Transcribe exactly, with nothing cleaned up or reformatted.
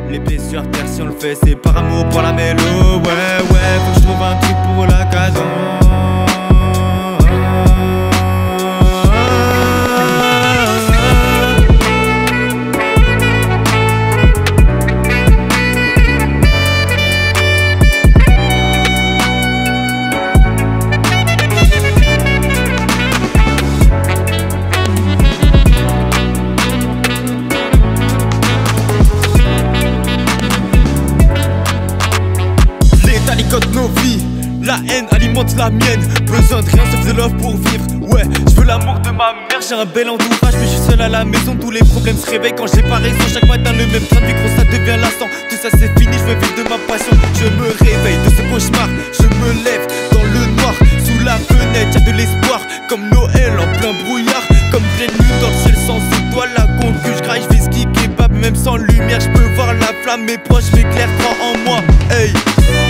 Les pieds sur terre si on le fait c'est par amour pour la mélo. Ouais ouais faut que je trouve un truc pour la cadence. Nos vies, la haine alimente la mienne. Besoin de rien sauf de love pour vivre. Ouais, je veux l'amour de ma mère. J'ai un bel entourage mais je suis seul à la maison. Tous les problèmes se réveillent quand j'ai pas raison. Chaque matin le même train de micro ça devient lassant. Tout ça c'est fini, je veux vivre de ma passion. Je me réveille de ce cauchemar. Je me lève dans le noir. Sous la fenêtre y'a de l'espoir. Comme Noël en plein brouillard. Comme pleine lune dans le ciel sans étoiles. La concu, je graille, je fais ski kebab. Même sans lumière je peux voir la flamme. Mes proches m'éclairent, crois en moi. Hey.